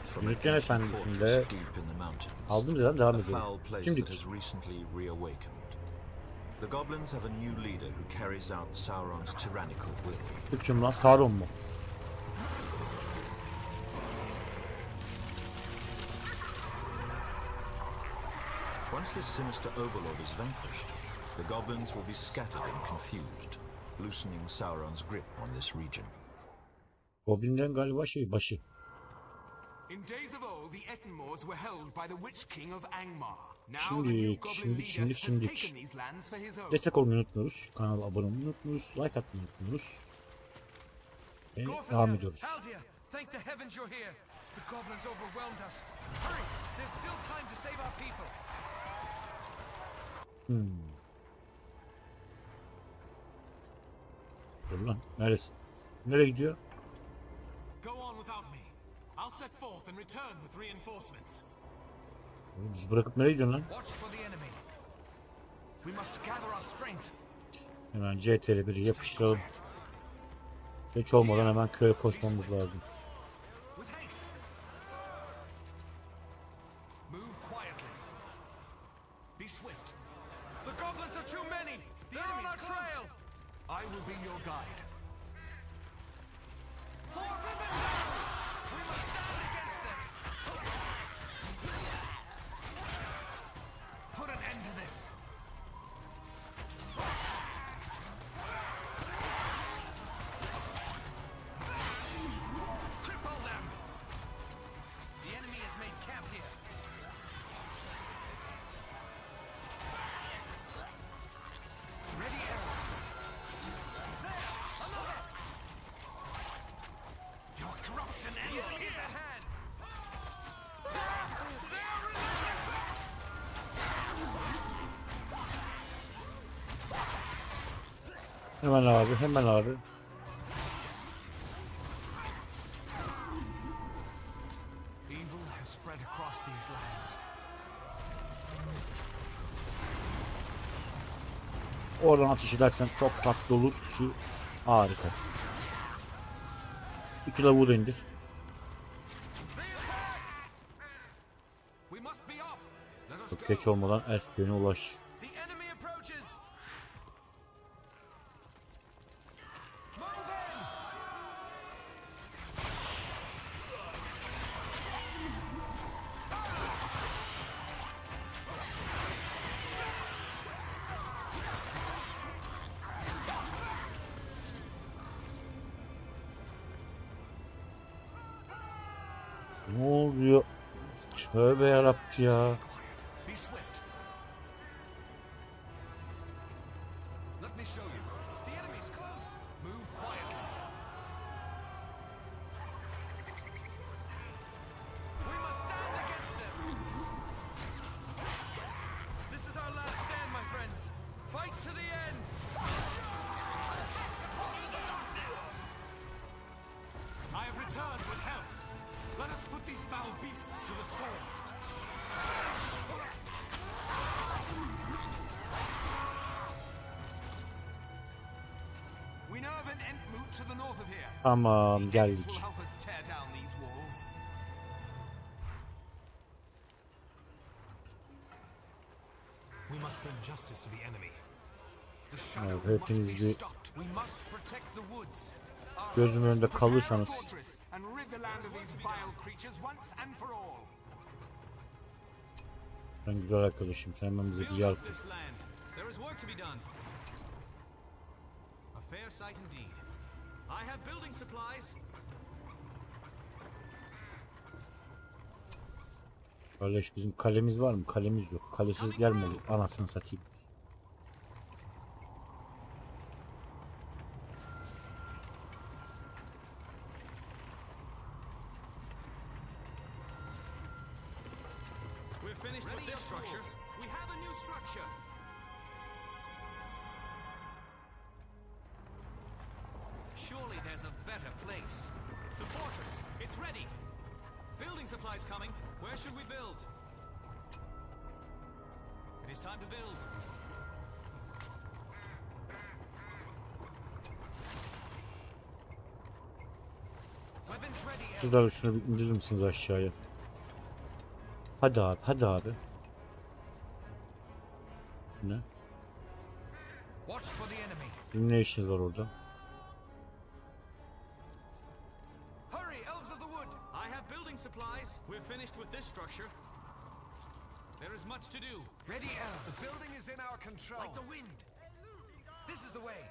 Yüzüklerin Efendisi'nde aldım zaten devam ediyorum. Şimdi The goblins have a new leader who carries out Sauron's tyrannical will. bu kim lan? Sauron mu? Once this sinister overlord is vanquished, the goblins will be scattered and confused, loosening Sauron's grip on this region. Goblinlerin galiba başı. In days of old, the Ettenmoors were held by the Witch King of Angmar. Şimdilik. Destek olmayı unutmuyoruz. Kanala abone olmayı unutmuyoruz. Like atmayı unutmuyoruz. Ve devam ediyoruz. Dur lan. Neresi? Nereye gidiyor? Biz bırakıp nereye gidiyorsun lan? Hemen CTRL1'i yapıştıralım. Geç olmadan hemen köye koşmamız lazım. Hemen abi, hemen abi. Oradan ateş edersen çok tatlı olur ki harikasın. 2 lavuğu da indir. Çok geç olmadan Elf köyüne ulaş. Ne oluyor? Tövbe yarabbi ya. Tamam, geldik. Evet, hepiniz bir gözümün önünde kalırsanız. Ben güzel arkadaşım, sen hemen bize bir yer kur. Kardeş, bizim kalemiz var mı? Kalemiz yok. Kalesiz gelmedi. Anasını satayım. Surely there's a better place. The fortress, it's ready. Building supplies coming. Where should we build? It is time to build. Weapons ready. Şuradan şunu bir indirir misiniz aşağıya? Hadi abi, hadi abi. Ne? Watch for the enemy. Ne işiniz var orada? Hurry, elves of the wood! I have building supplies. We're finished with this structure. There is much to do. Ready, elves. The building is in our control. Like the wind. This is the way.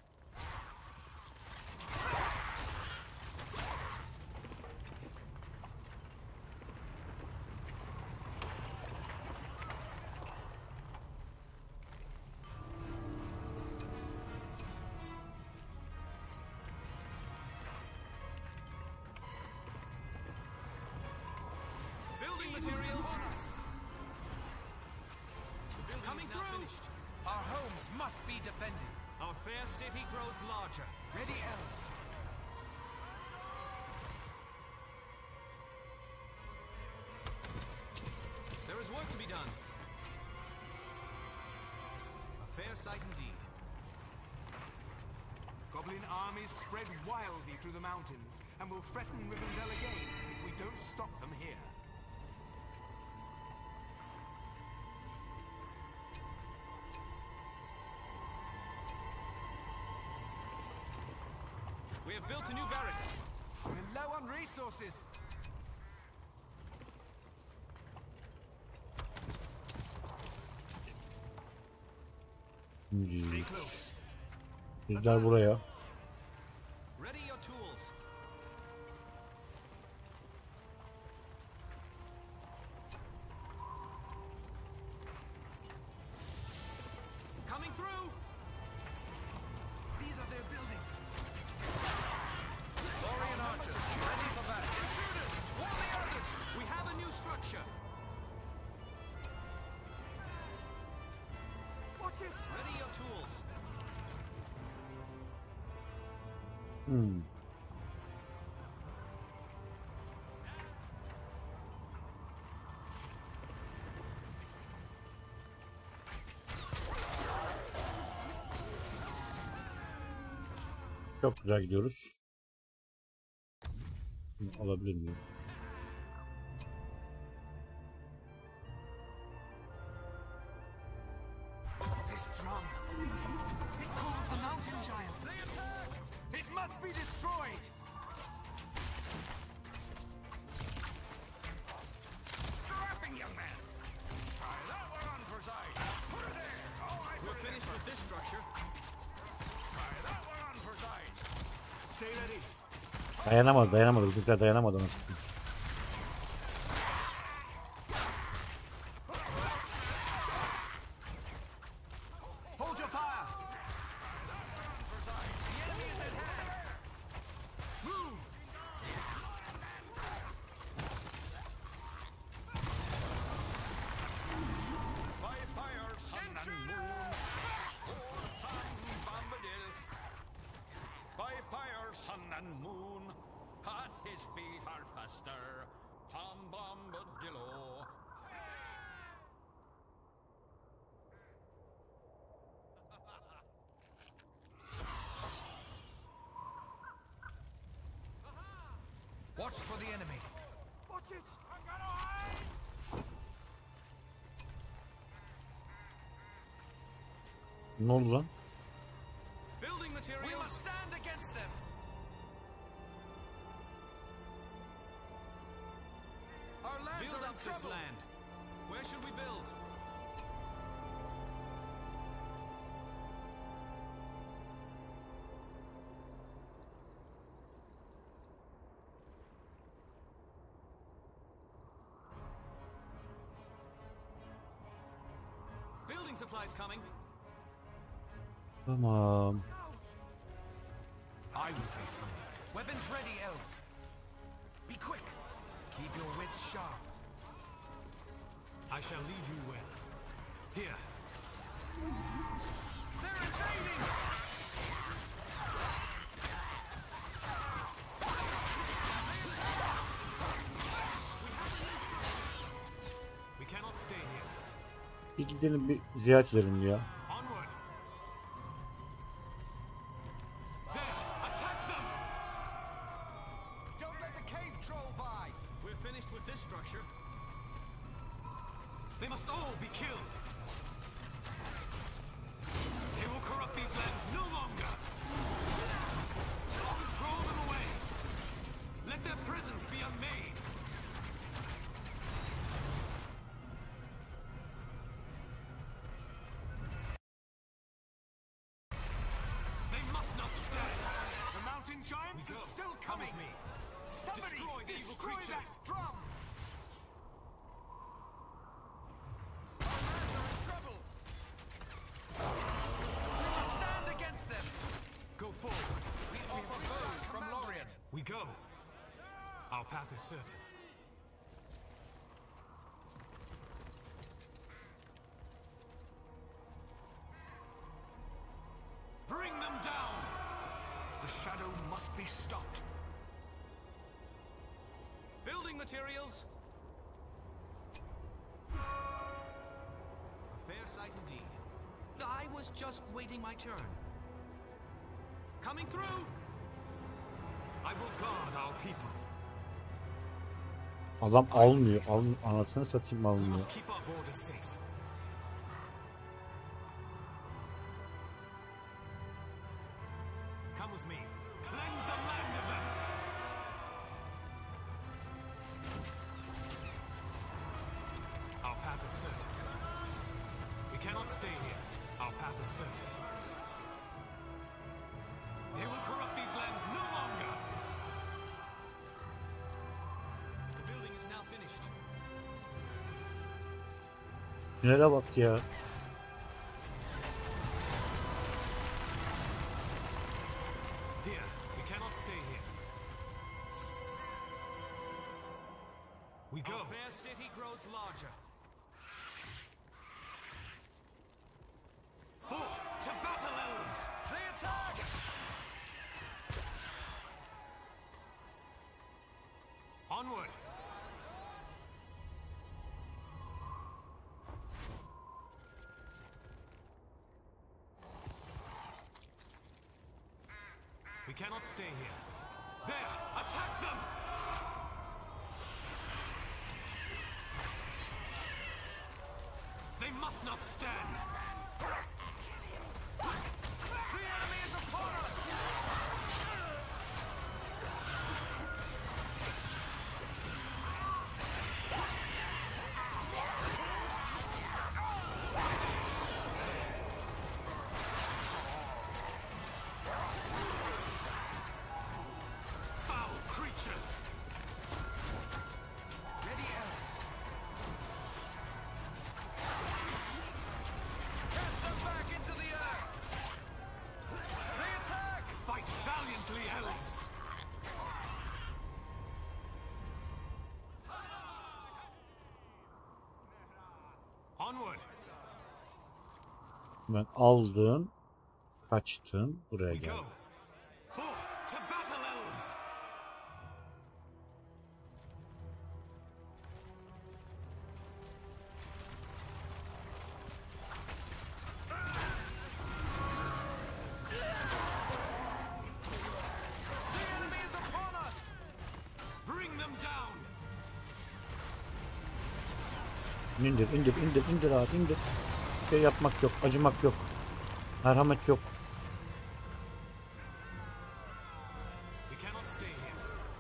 Building materials. Coming through. Our homes must be defended. Our fair city grows larger. Ready, elves. There is work to be done. A fair sight indeed. Goblin armies spread wildly through the mountains and will threaten Rivendell again if we don't stop them here. We have built a new barracks. We're low on resources. Stay close. Bizler buraya. Ready your tools. Coming through. These are their buildings. Lorian archers, ready for battle. Intruders, warn the others. We have a new structure. Watch it. Ready your tools. Çok güzel gidiyoruz. Bunu alabilir miyim? This drum. It calls the mountain giants. They attack. It must be destroyed. Strapping, young man. Try that one on for size. Put it there. We're finished with this structure. Try that one on for size. Stay ready. Dayanamadı. Bizimkiler dayanamadı nasıl diyeyim. Hold your fire. The enemy is at hand. Move. By fire, sun and moon. Bombadil. By fire, sun and moon. At his feet are faster. Tom Bombadillo. Watch for the enemy. Watch it. Ne oldu lan? Building materials. We must stand against them. Our lands Build are up in this trouble. land. Where should we build? Building supplies coming. Tamam. I will face them. Weapons ready, elves. Be quick. Keep your wits sharp. I shall lead you well. Here. They're invading! We cannot stay here. Bir gidelim bir ziyaret edelim ya. Onward! There! Attack them! Don't let the cave drop. with this structure. They must all be killed. They will corrupt these lands no longer. Draw them away. Let their prisons be unmade. They must not stand. The mountain giants are still coming. Come with me. Somebody Destroy the evil destroy creatures. that drum. Our lands are in trouble. We must stand against them. Go forward. We offer foes from Lorien. We go. Our path is certain. Bring them down! The shadow must be stopped. Building materials. A fair sight indeed. I was just waiting my turn. Coming through! I will guard our people. Adam almıyor. Anasını satayım We almıyor. must keep our borders safe. Come with me. Cleanse the land of them! Our path is certain. We cannot stay here. Our path is certain. They will corrupt these lands no longer! The building is now finished. Nereye bak ya. Here, we cannot stay here. We go. Our fair city grows larger. Forth to battle, elves! They attack! Onward! We cannot stay here. There! Attack them! They must not stand! The enemy is upon us! Foul creatures! Ready, elves. Cast them back into the earth! They attack! Fight valiantly, elves! Onward! Ben aldım. Kaçtım. Buraya We geldim. go! Forth to battle, elves! The enemy is upon us! Bring them down! İndir abi indir. Şey yapmak yok. Acımak yok. Merhamet yok. We cannot stay here.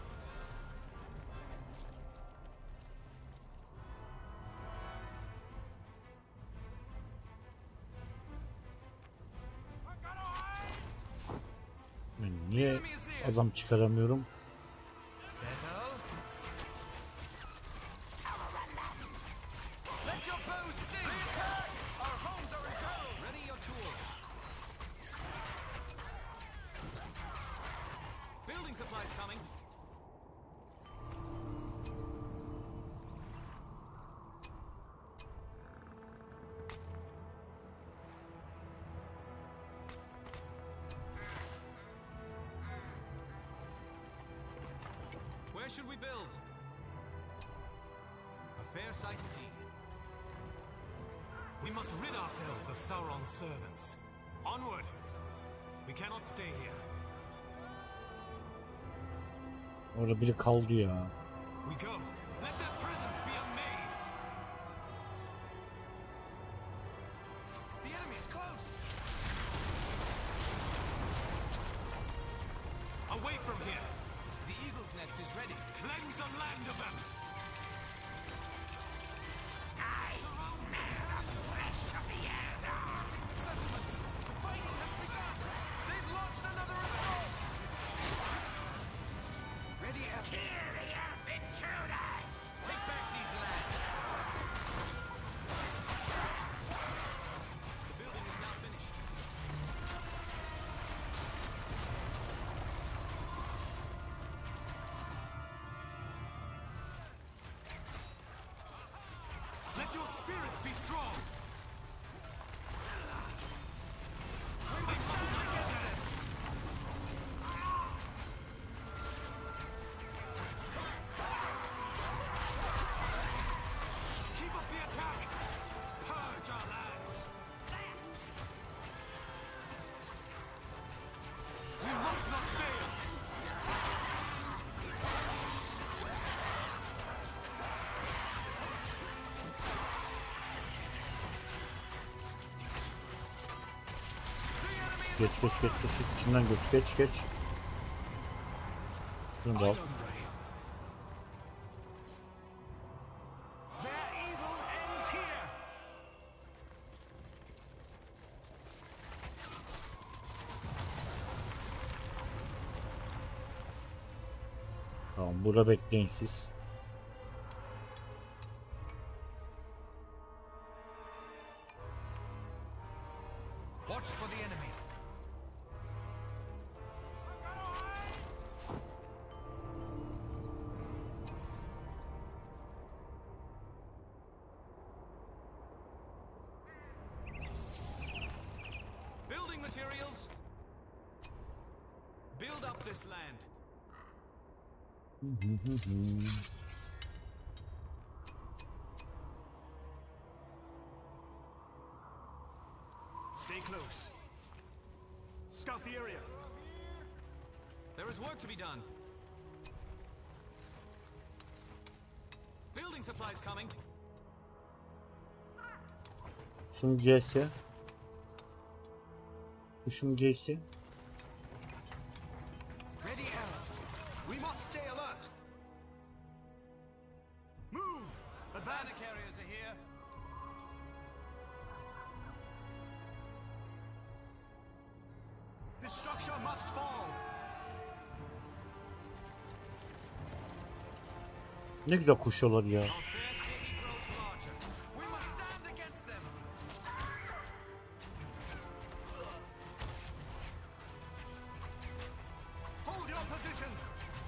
Ben niye adam çıkaramıyorum? Settle. Let your bows sing! They attack! Our homes are in peril! Ready your tools. Building supplies coming. Where should we build? A fair sight indeed. We must rid ourselves of Sauron's servants. Onward! We cannot stay here. Orada biri kaldı ya. We go. Let their presence be unmade. The enemy is close. Away from here. The eagle's nest is ready. Cleanse the land of them. I smell the flesh of the elder. Settlements. Fighting has begun. They've launched another assault. Ready up. Kill the elf intruders. Take back these lands. The building is now finished. Let your spirits be strong. We must stand against them. Keep up the attack. Purge our lands. We must not fail. Geç. İçinden geç. Şunu da al. Their evil ends here. Tamam, burada bekleyin siz. Watch for the enemy. Building materials. Build up this land. Stay close. Scout the area. There is work to be done. Building supplies coming. Şunu giyse. Şunu giyse. Ready, elves. We must stay alert. Move. Advance carriers are here. This structure must fall. Ne güzel koşuyorlar ya. Their city grows larger. We must stand against them. Hold your positions.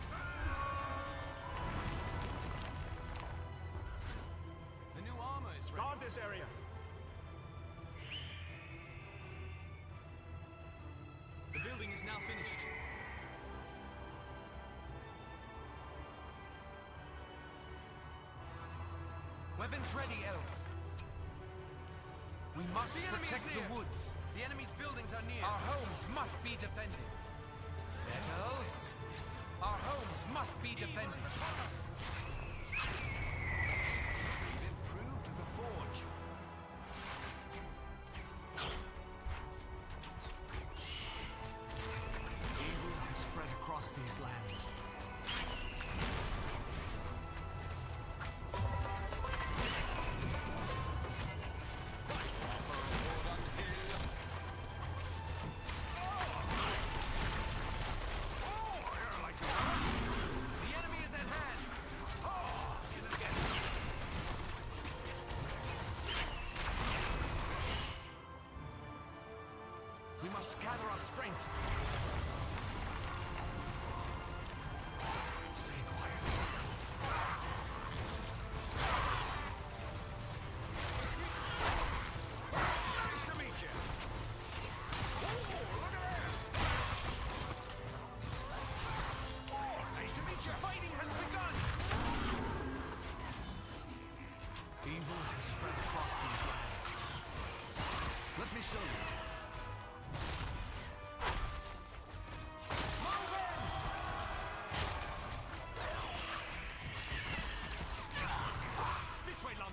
The new armor is ready. Guard this area. The building is now finished. Weapons ready, elves. We must protect the woods. The enemy's buildings are near. Our homes must be defended. Settled. Our homes must be defended. We've improved the forge. Evil has spread across these lands. The enemy is at hand.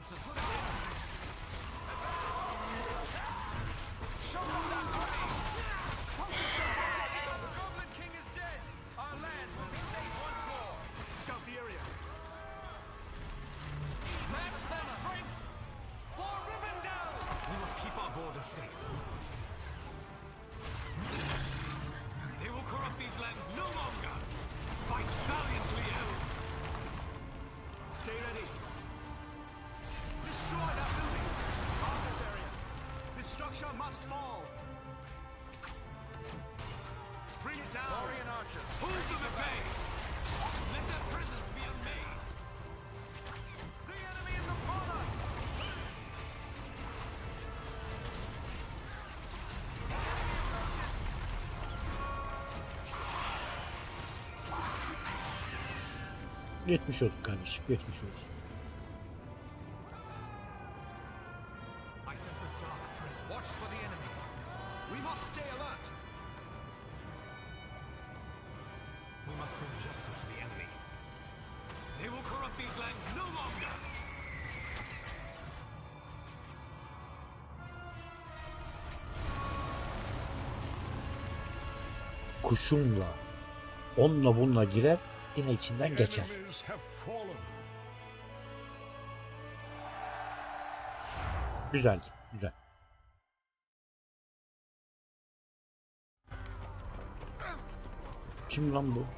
lances. Show them that praise. The Goblin King is dead. Our lands will be safe once more. Scout the area. Match that strength for Rivendell. We must keep our borders safe. They will corrupt these lands no longer. Fight valiantly, elves. Stay ready. Destroy that building. Arm this area. This structure must fall. Bring it down. Lorien archers. Hold them at bay. Let their presence be unmade. The enemy is upon us. Geçmiş olsun kardeşim, geçmiş olsun. I sense a dark presence. Watch for the enemy. We must stay alert. We must bring justice to the enemy. They will corrupt these lands no longer. Kuşumla, onunla bununla girer, yine içinden geçer. Güzel, güzel. Kim lan bu?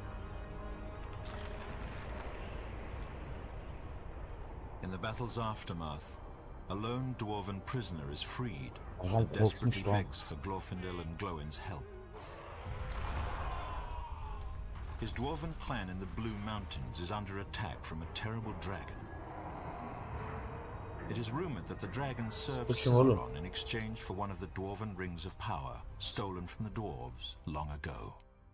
In the battle's aftermath, a lone dwarven prisoner is freed Adam and korkmuş desperately lan. begs for Glorfindel and Glóin's help. His dwarven clan in the Blue Mountains is under attack from a terrible dragon. It is rumored that the dragon served Bakın oğlum. Sauron in exchange for one of the dwarven rings of power stolen from the dwarves long ago.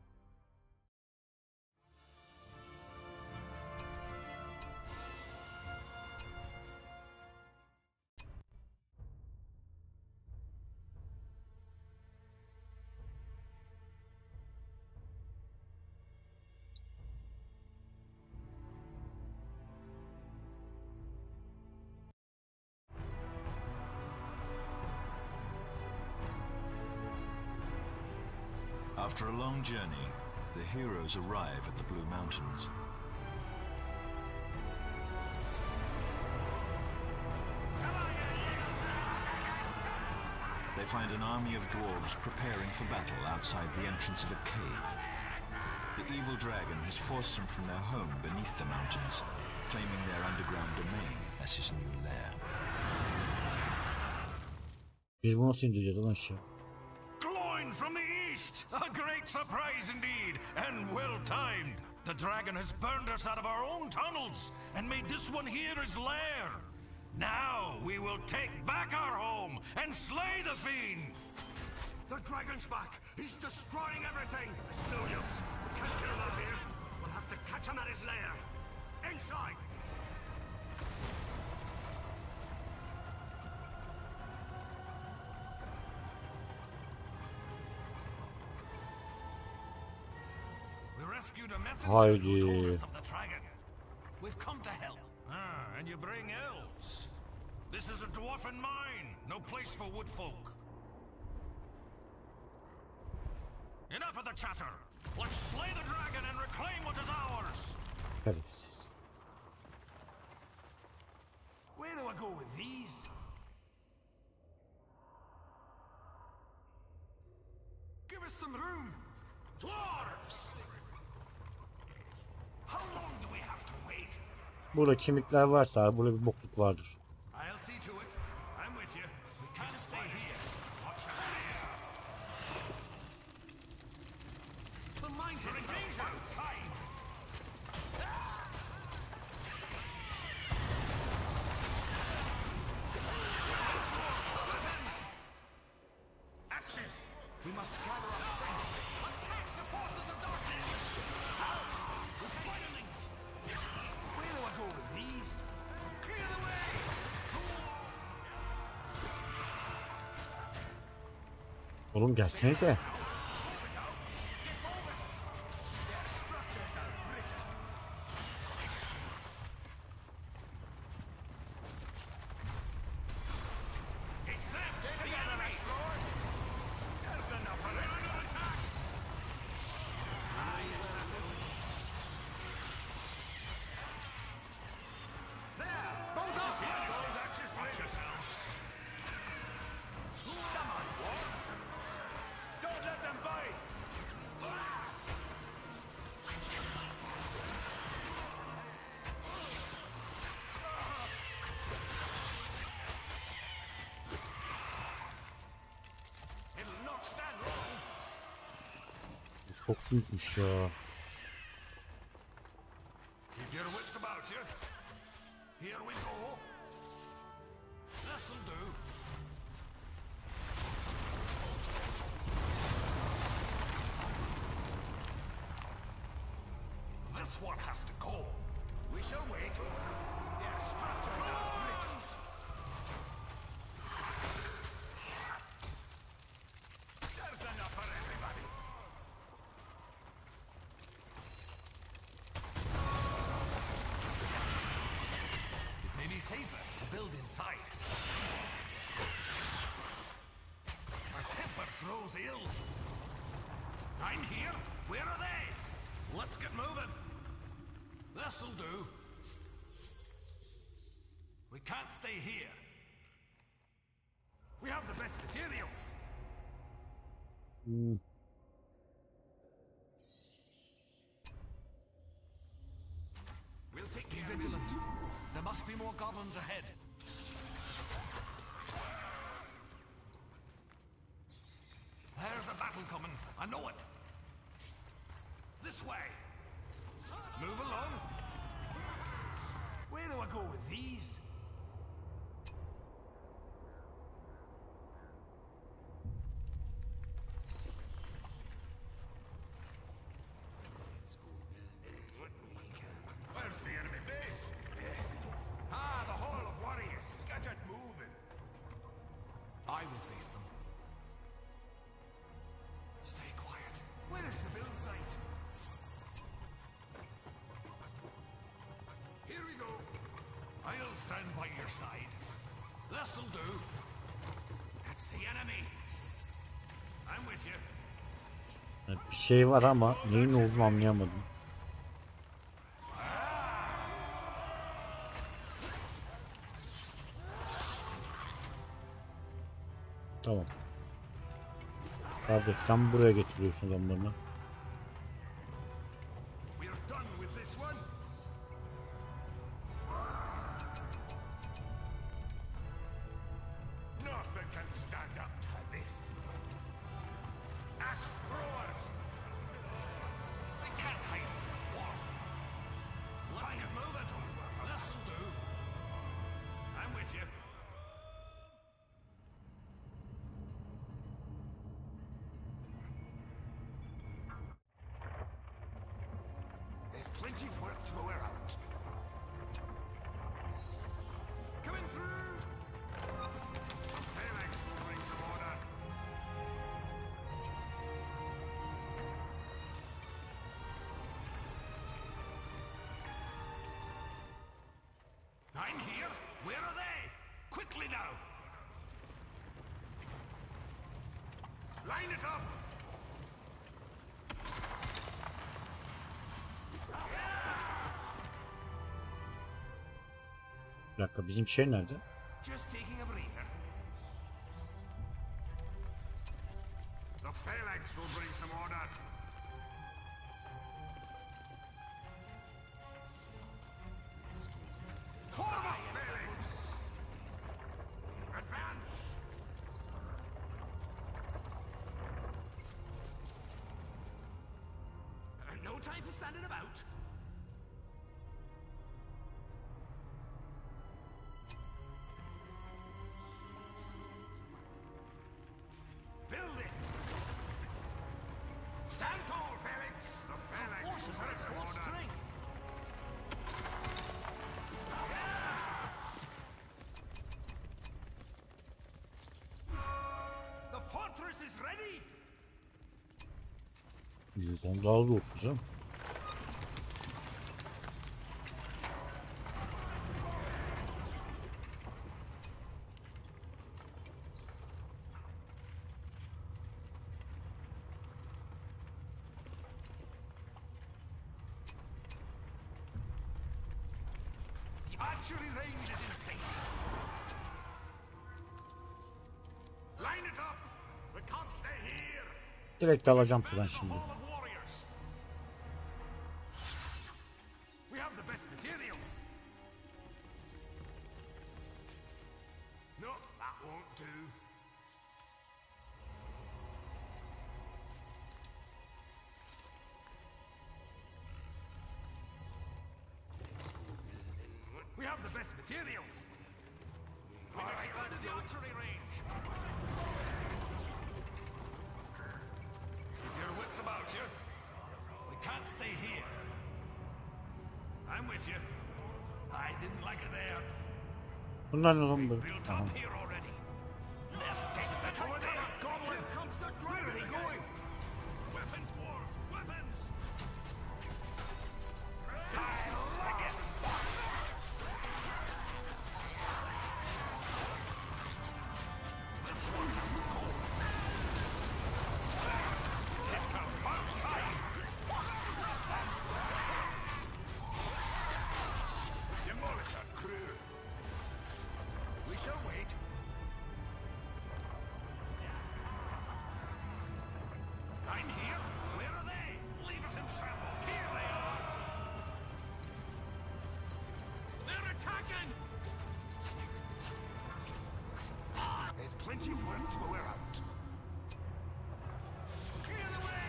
After a long journey, the heroes arrive at the Blue Mountains. They find an army of dwarves preparing for battle outside the entrance of a cave. The evil dragon has forced them from their home beneath the mountains, claiming their underground domain as his new lair. Biz bunu nasıl indireceğiz lan aşağı? Glóin from the east! A great surprise indeed, and well timed. The dragon has burned us out of our own tunnels, and made this one here his lair. Now we will take back our home, and slay the fiend! The dragon's back. He's destroying everything. It's no use. We can't get him out here. We'll have to catch him at his lair. Inside. We rescued a messenger Haydi. who told us of the dragon. We've come to help. Ah, and you bring elves. This is a dwarfen mine, no place for wood folk. Enough of the chatter. Let's slay the dragon and reclaim what is ours. Şerefsiz. Where do I go with these? Give us some room. Dwarves! How long do we have to wait? Burada kemikler varsa abi, burada bir bokluk vardır. I'll see to it. I'm with you. We can't stay here. Watch us there. The mines are in danger. Time. Axes. We must gather our strength. Attack the forces of darkness! The spiderlings. Where do I go with these? Clear the way. Oğlum gelsenize. Çok büyükmüş ya. Keep your wits about you. Here we go. This'll do. This one has to go. We shall wait. Their structures are bridges. There's enough for everybody. It may be safer to build inside. My temper grows ill. I'm here. Where are they? Let's get moving. This'll do. We can't stay here. We have the best materials. We'll take care. Be vigilant. There must be more goblins ahead. There's a battle coming. I know it. This way. Move along. Where do I go with these? Let's go building what we can. Where's the enemy base? Ah, the Hall of Warriors. Get it moving. I will face them. Stay quiet. Where is the build site? Here we go. I'll stand by your side. This'll do. That's the enemy. I'm with you. Bir şey var ama neyin olduğunu anlayamadım. Tamam. Kardeş sen buraya getiriyorsun adamlarını. We're done with this one. Nothing can stand up to this. Axe throwers. They can't hide from a dwarf. Let's get moving. This'll do. I'm with you. There's plenty of work to go around. Coming through! Phalanx will bring some order. I'm here. Where are they? Quickly now! Line it up! Bir dakika bizim şey nerede? Just taking a breather. The phalanx will bring some order. Form up, phalanx! Advance! No time for standing about. Build it! Stand tall, phalanx! The phalanx Forces are at full strength. The fortress is ready! Ondan daha hızlı olsun canım. The archery range is in place. Line it up! We can't stay here! Direkt alacağım şuradan şimdi. Hall of Warriors! We have the best materials! No, that won't do. precious materials. All right, let's do archery range. Keep your wits about you. We can't stay here. I'm with you. I didn't like it there. Bunlar ne lan böyle? Built Aha. up here already. Let's get the tornado. Goblin! Here comes the dragon! Where are they going? Weapons, dwarves! Weapons! Take it! This one has to go. It's about time! Demolish our crew! We shall wait. I'm here. Where are they? Leave it in shambles. Here they are. They're attacking. There's plenty of work to go around. Clear the way.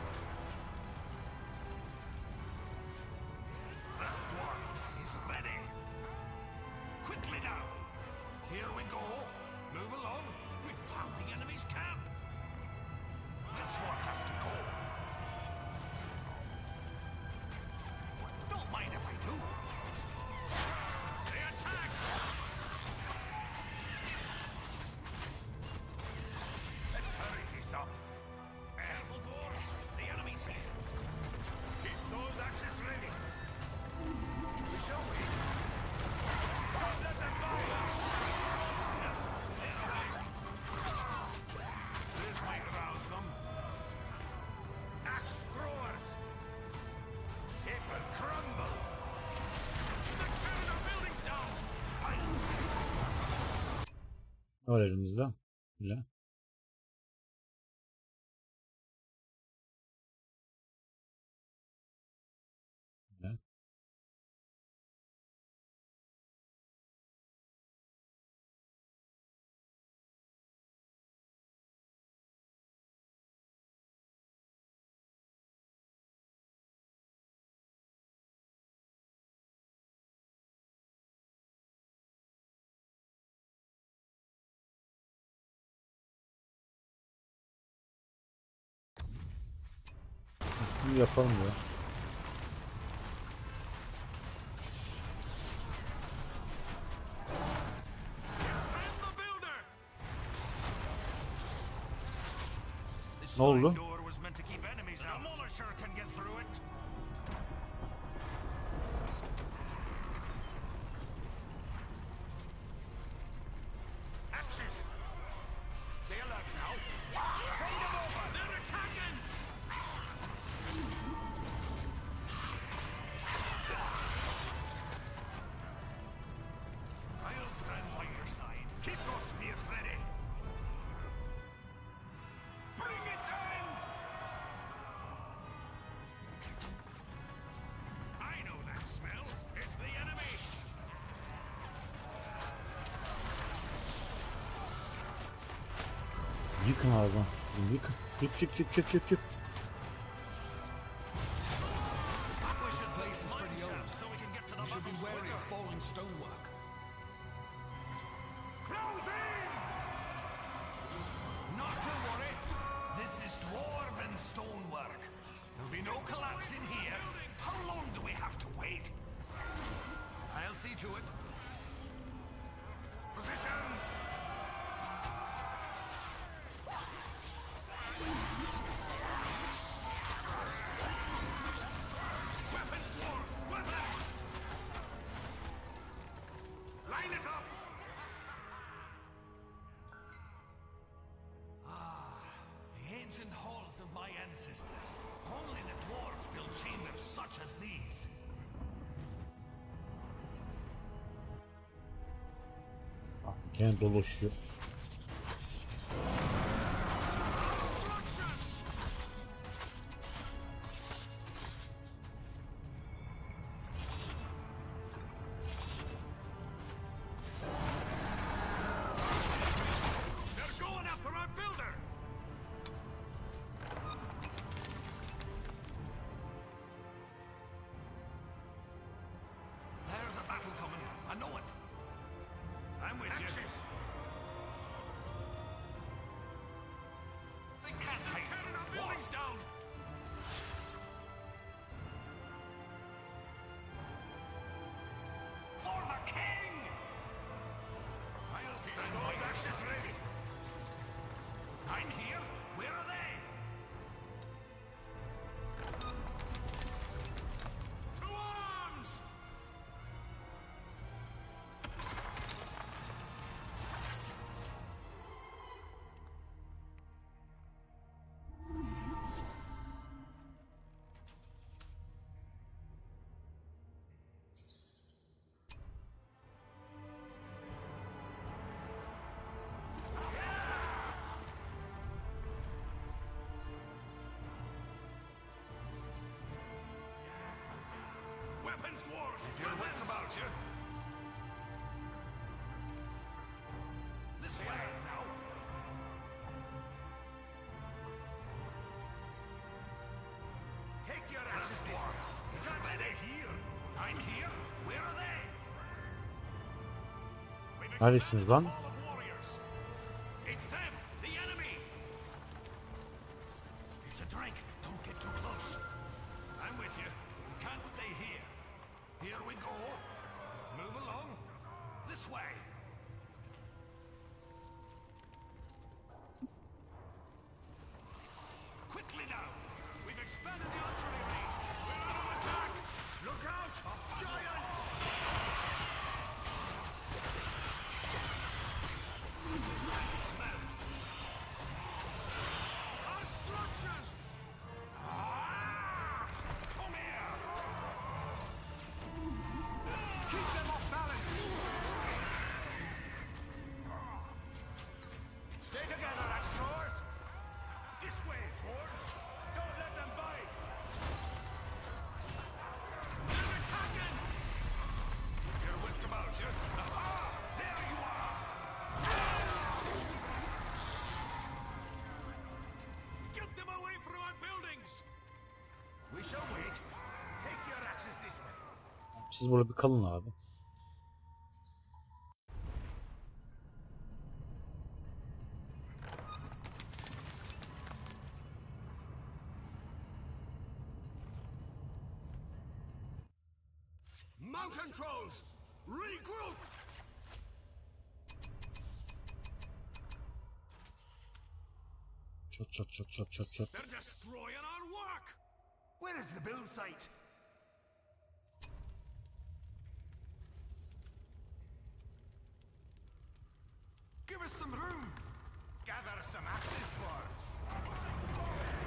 This dwarf is ready. Quickly now. Here we go. Move along. We've found the enemy's camp. This one has to go. Don't mind if I do. They attack! Let's hurry this up. Careful, dwarves. The enemy's here. Keep those axes ready. We shall wait. Don't let them go! This might arouse them. Axe throwers! It will crumble! They're tearing our buildings down! Piles! Ne var elimizde? Güzel. Güzel. Bunu yapalım ya. I'm the builder! This Ne oldu? sliding door was meant to keep enemies out. The Demolisher can get through it. Axes! Stay alert now. Trade them over! They're attacking! I'll stand by your side. Keep those spears ready. Bring it in! I know that smell. It's the enemy. Yıkın ağzına. Yıkın. Çık. This place is pretty old. So we can get to the We should be battles wary quicker. of falling stonework. Close in! Not to worry. This is dwarven stonework. There'll be no collapse in here. How long do we have to wait? I'll see to it. Positions! Weapons, dwarves! Weapons! Line it up! The ancient halls of my ancestors. Only the dwarves built chambers such as these. Gene dolaşıyor. They're going after our builder! There's a battle coming. I know it. I'm with you. They can't hide. Tearing our buildings down. For the king! I'll stand those axes ready. I'm here. Where are they? To arms! Weapons, dwarves! Your wits about you! This way, now! Take your axes, dwarf! You're ready here! I'm here! Where are they? We've Neredesiniz lan? wall of warriors! It's them! The enemy! It's a drink! Don't get too close! I'm with you. We can't stay here. Here we go. Move along. This way. Quickly now. We've expanded the archery range. We're under attack. Look out! Giants! Smell. Our structures! Come here! Keep them off balance! Stay together, axe throwers! This way, dwarves! Don't let them bite! They're attacking! Keep your wits about you! Aha! There you are! Get them away from our buildings! We shall wait. Take your axes this way. Siz burada bir kalın abi. Mountain trolls! Regroup! Çat çat çat çat çat çat. They're destroying our work! Where is the build site? Give us some room! Gather some axes, dwarves!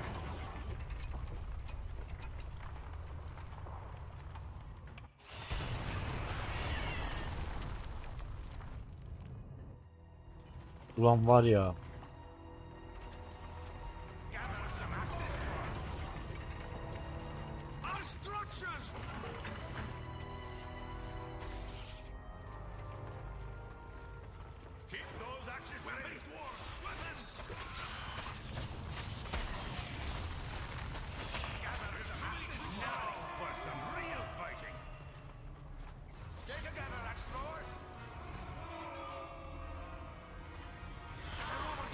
Ulan var ya. Gather some axes, dwarves! Our structures! Keep those axes ready, dwarves! Weapons! Gather some axes now for some real fighting! Stay together, axe throwers! They're over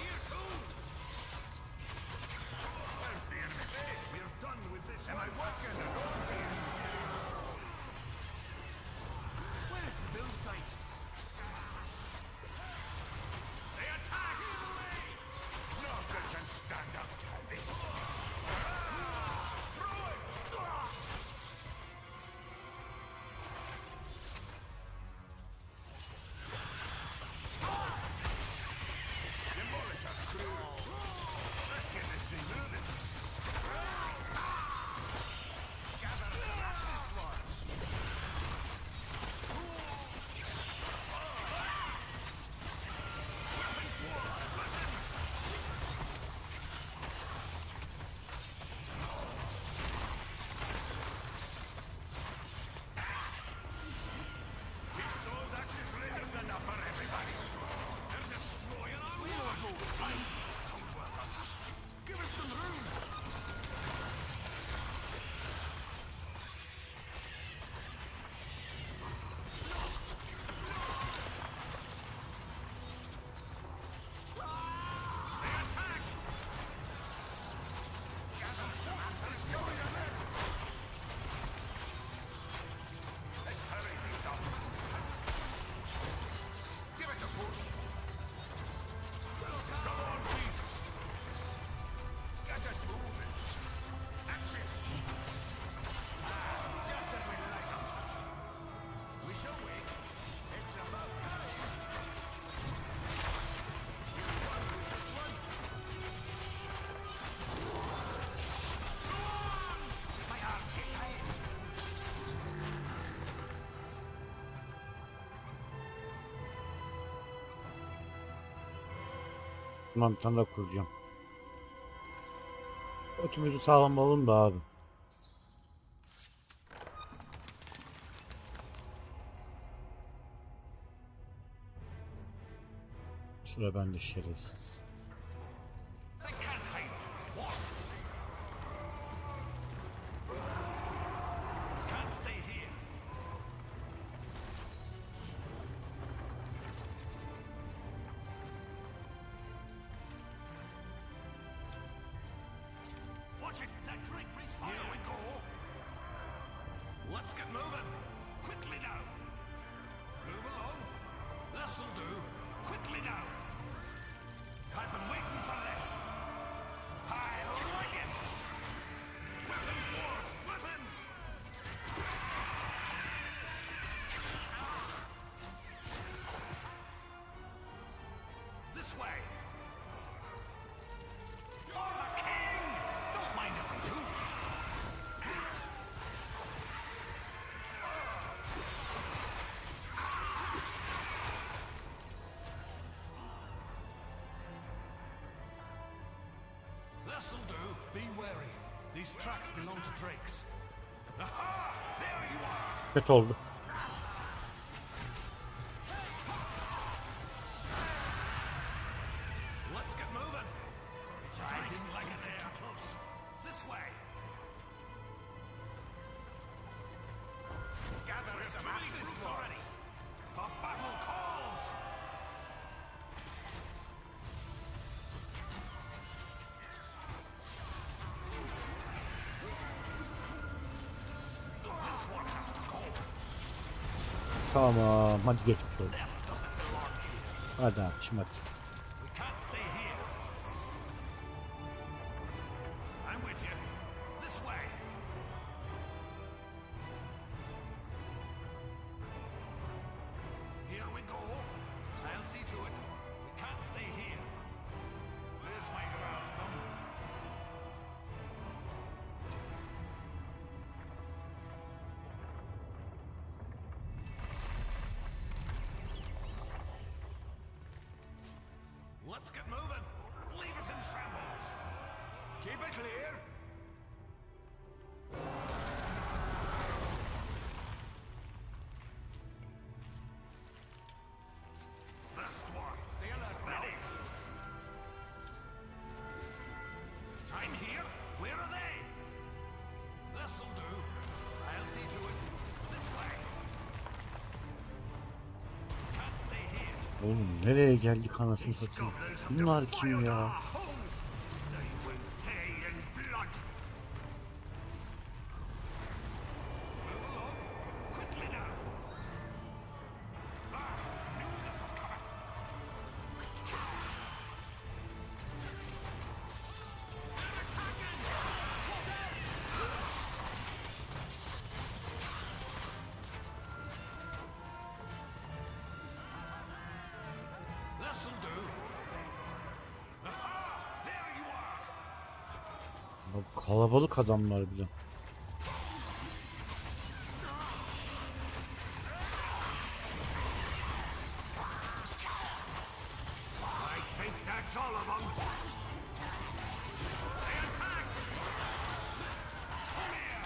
Batman bir tane daha kuracağım. Ötümüzü sağlam alalım da abi. Sıra bende şerefsiz. They can't hide from dwarfs. Can't stay here. Watch it! That drink breathes fire! Here we go! Let's get moving! Quickly now! Move along! This'll do! Quickly now! I've been waiting for this! I like it! Weapons, wars! Weapons! This way! For the king! Don't mind if I do! This'll do. Be wary. These tracks belong to Drake's. Aha! There you are! Kötü oldu. Let's get moving. It's I didn't like it there. Too close. This way. Gather some axes already. The battle calls. This one has to go. Tamam, hadi geçmiş oldu. This doesn't belong here. Hadi abiciğim hadi. We can't stay here. I'm with you. This way. Here we go. I'll see to it. We can't stay here. This might arouse them. Let's get moving. Leave it in shambles. Keep it clear. This dwarf is ready. I'm here. Where are they? This'll do. I'll see to it. This way. Can't stay here. Oğlum nereye geldik anasını satayım? Bunlar kim ya? They will pay in blood. Move along. Quickly now. Knew this was coming. They're attacking. Watch out. This'll do. Aha! There you are. Ya kalabalık adamlar bir de. I think that's all of them. They attack! Come here!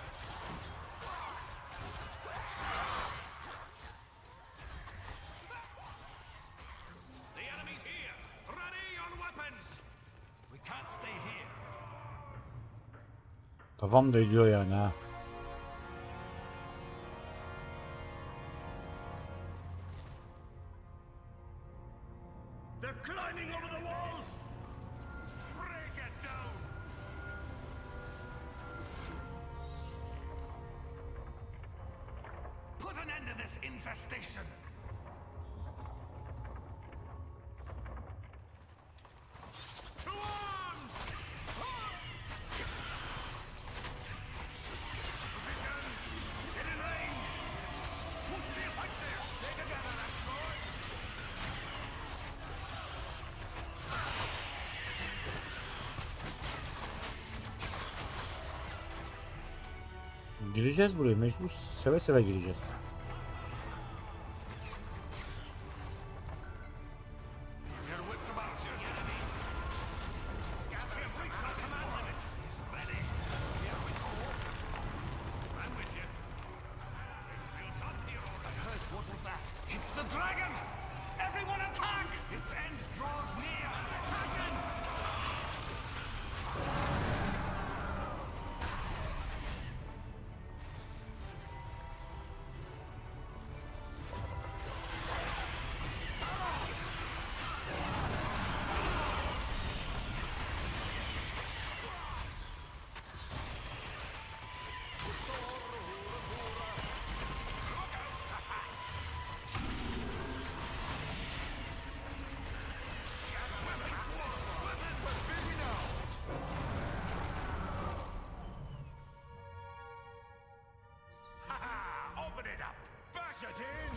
The enemy's here! Ready on weapons! We can't stay here. Babam da ediyor yani ha. They're climbing over the walls! Break it down! Put an end to this infestation! To arms! Positions! Get in range! Push the offensive! Stay together, Astros! Gireceğiz buraya mecbur. Seve seve gireceğiz. Keep your wits about you. the dragon! Everyone attack! Its end draws near! Dragon! Open it up! Bash it in!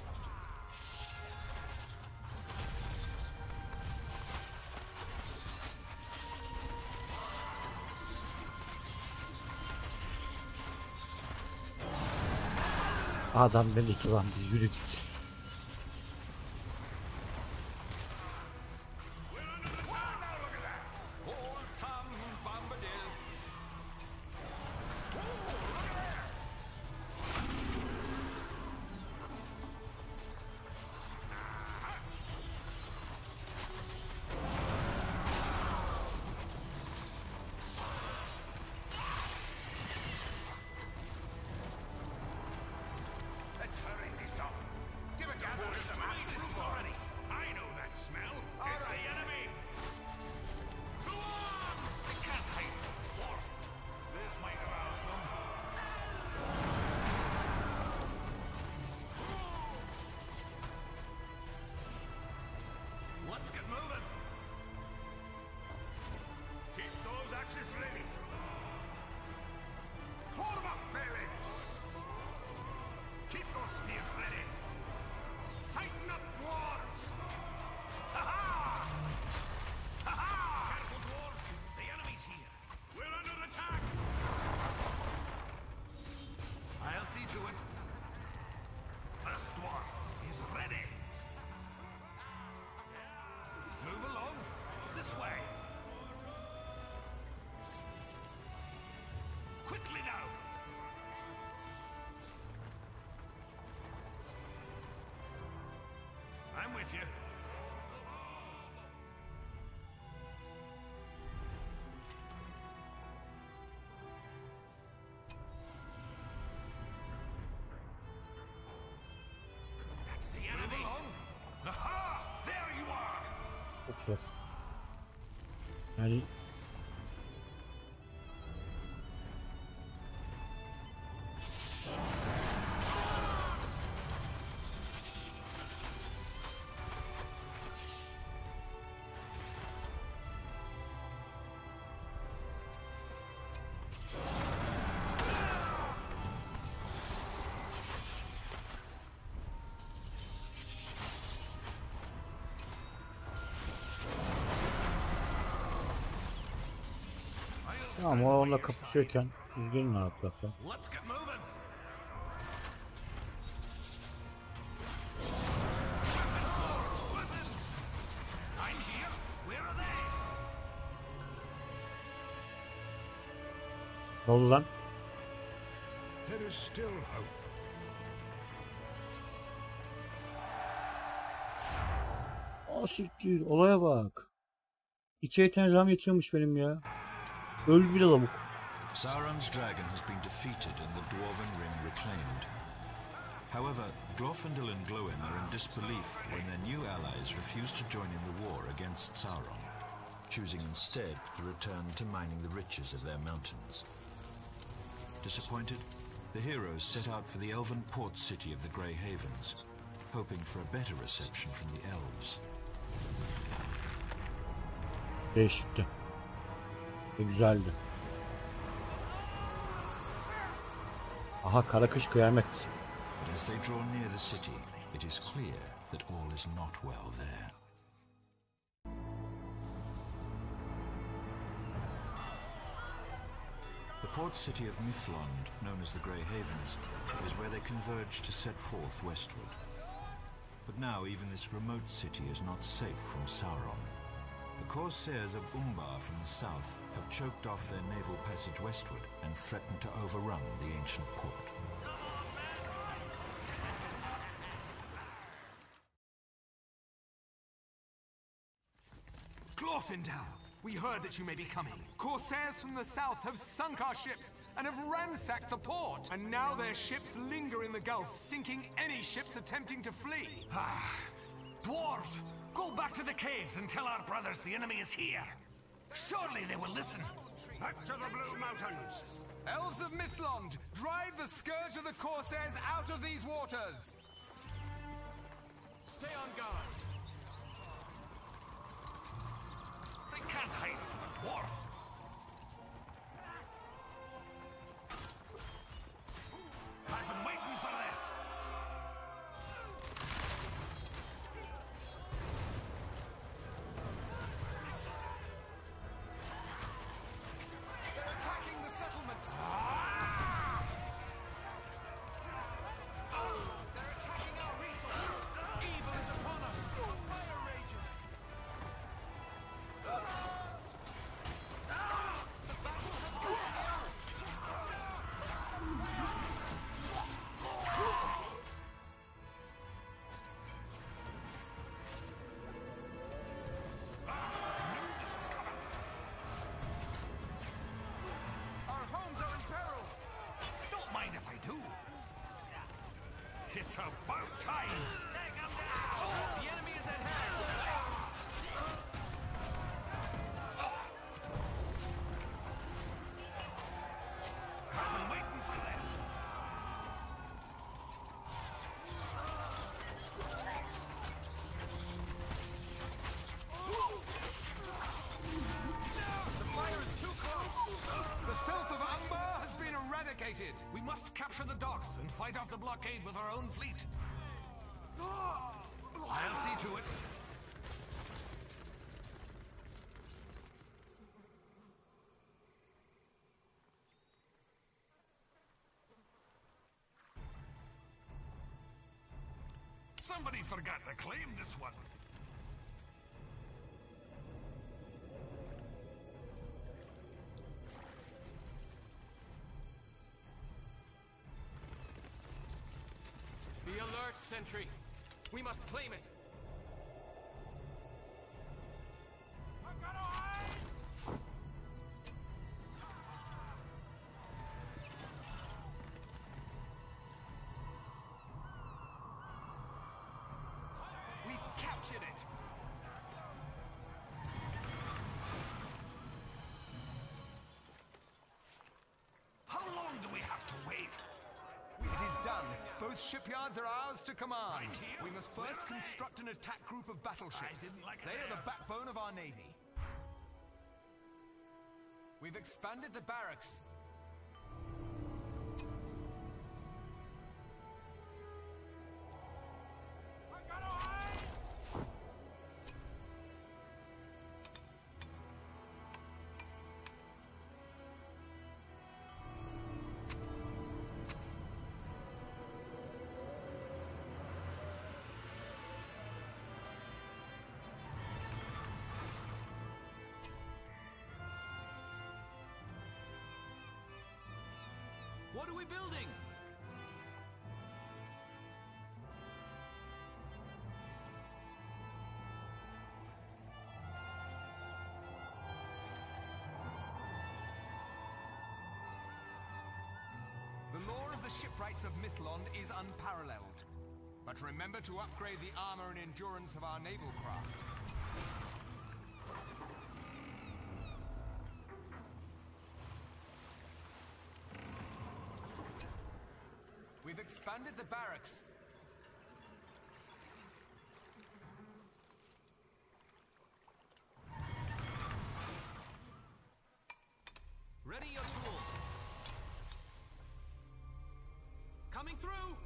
Adam belli lan biz yürüdük. Let's hurry this up. Give a gather some axes already. I know that smell. It's the enemy. To arms! They can't hide from the dwarf. This might arouse them. Let's get moving. Keep those axes ready. Form up, phalanx. Keep those spears ready. Tighten up, dwarves. Ha-ha! Ha-ha! Careful, dwarves. The enemy's here. We're under attack. I'll see to it. This dwarf is ready. Move along. This way. Quickly now. I'm with you. That's the Move enemy. along. Aha! There you are. Çok zor. Yani ama onunla kapışıyorken siz gelin arkadaşlar. Let's get moving. Weapons! I'm here. Where are they? Ne oldu lan? There is still hope. Aa siktir, olaya bak. 2 yeteneğe zam yetiyormuş benim ya. Öldü bile lavuk. Sauron's dragon has been defeated and the Dwarven Ring reclaimed. However, Glorfindel and Glóin are in disbelief when their new allies refuse to join in the war against Sauron, choosing instead to return to mining the riches of their mountains. Disappointed, the heroes set out for the elven port city of the Grey Havens, hoping for a better reception from the elves. Değişikti. Güzeldi. Aha kara kış kıyamet. But as they draw near the city, it is clear that all is not well there. The port city of Mithlond, known as the Grey Havens, is where they converge to set forth westward. But now even this remote city is not safe from Sauron. The corsairs of Umbar from the south have choked off their naval passage westward and threaten to overrun the ancient port. Glorfindel! We heard that you may be coming. Corsairs from the south have sunk our ships and have ransacked the port. And now their ships linger in the Gulf, sinking any ships attempting to flee. Ah, dwarves, go back to the caves and tell our brothers the enemy is here. Surely they will listen. Back to the Blue Mountains! Elves of Mithlond, drive the scourge of the Corsairs out of these waters! Stay on guard. They can't hide from a dwarf. I've been waiting for this. They're attacking the settlements! They're attacking our resources! Evil is upon us! Fire rages! The battle has begun! Our homes are in peril! Don't mind if I do. It's about time. The enemy is at hand! I've been waiting for this. The fire is too close! The filth of Umber has been eradicated! We must capture the docks and fight off the blockade with our own fleet. I'll see to it. Somebody forgot to claim this one. Be alert, sentry! We must claim it! We've captured it! How long do we have to wait? It is done. Both shipyards are ours to command. Right here. We must first construct an attack group of battleships. I didn't like it They are there. the backbone of our navy. We've expanded the barracks. What are we building? The lore of the shipwrights of Mithlond is unparalleled. But remember to upgrade the armor and endurance of our naval craft. We've expanded the barracks. Ready your tools. Coming through!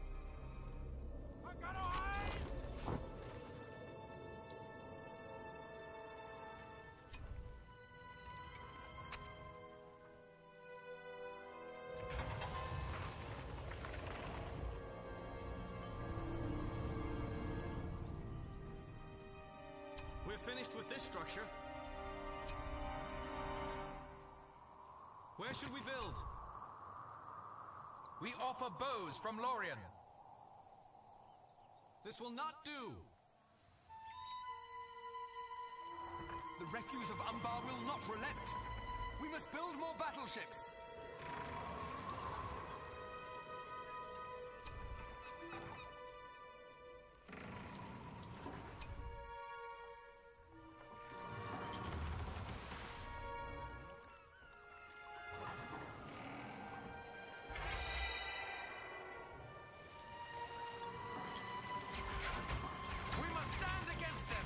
We're finished with this structure. Where should we build? We offer bows from Lorien. This will not do. The refuse of Umbar will not relent. We must build more battleships. We must stand against them.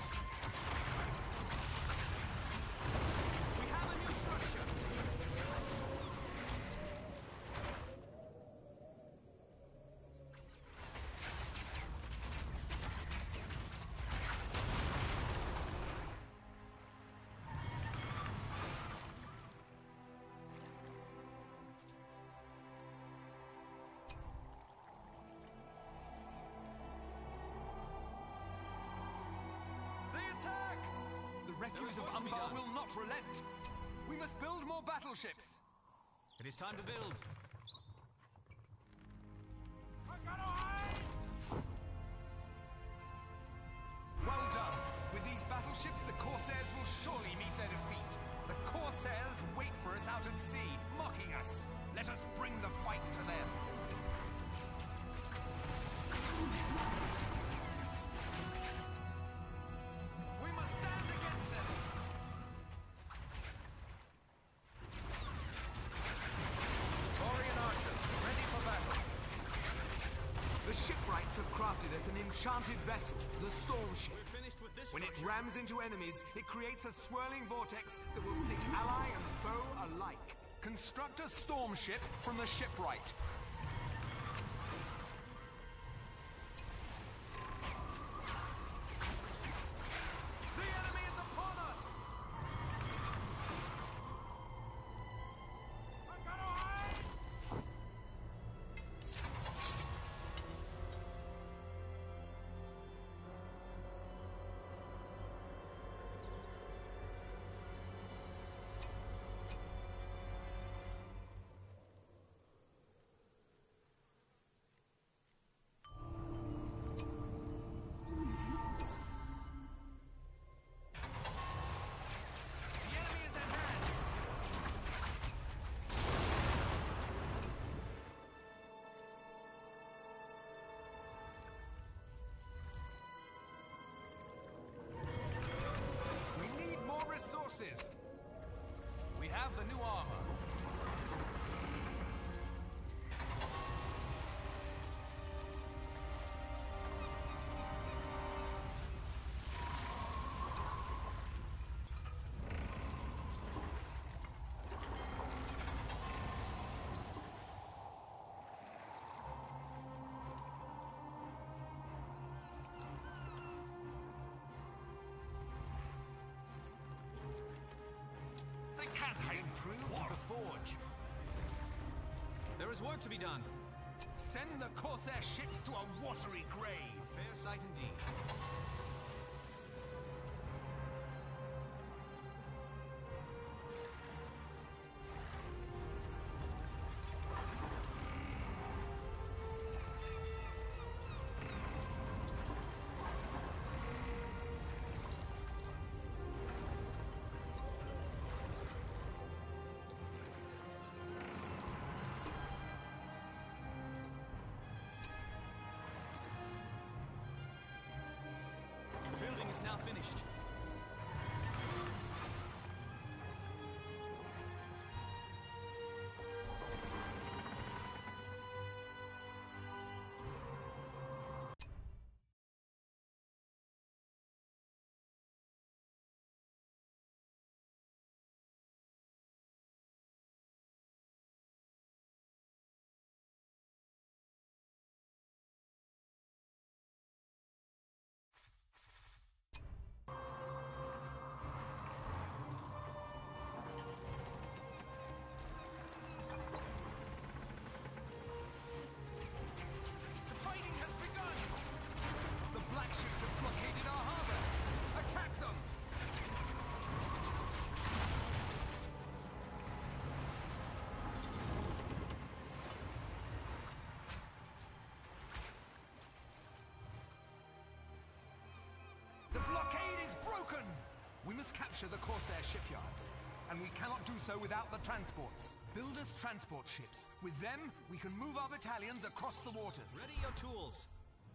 We have a new structure. They attack! The refuse of work to be Umbar done. will not relent. We must build more battleships. It is time to build. Well done. With these battleships, the Corsairs will surely meet their defeat. The Corsairs wait for us out at sea, mocking us. Let us bring the fight to them. We must stand against them. Orion archers, ready for battle. The shipwrights have crafted us an enchanted vessel, the Storm Ship. We're finished with this When it structure. rams into enemies, it creates a swirling vortex that will sink ally and foe alike. Construct a storm ship from the shipwright. The enemy is upon us! The enemy is at hand! We need more resources! We have the new armor. They can't hide through the forge. There is work to be done. Send the Corsair ships to a watery grave. Fair sight indeed. Building is now finished. We must capture the Corsair shipyards, and we cannot do so without the transports. Build us transport ships. With them, we can move our battalions across the waters. Ready your tools.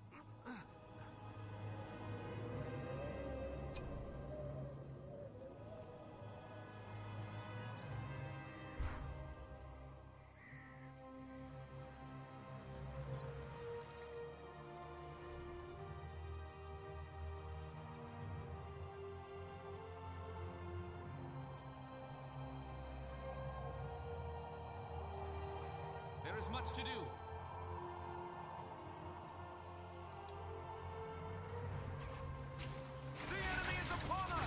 There is much to do. The enemy is upon us!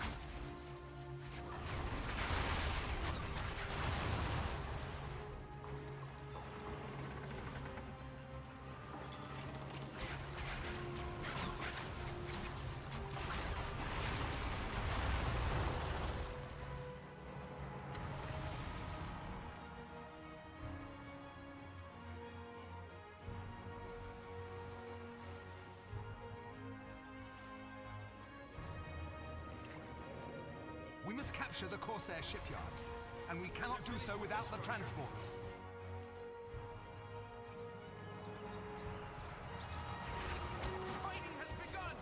We must capture the Corsair shipyards, and we cannot do so without the transports. Fighting has begun!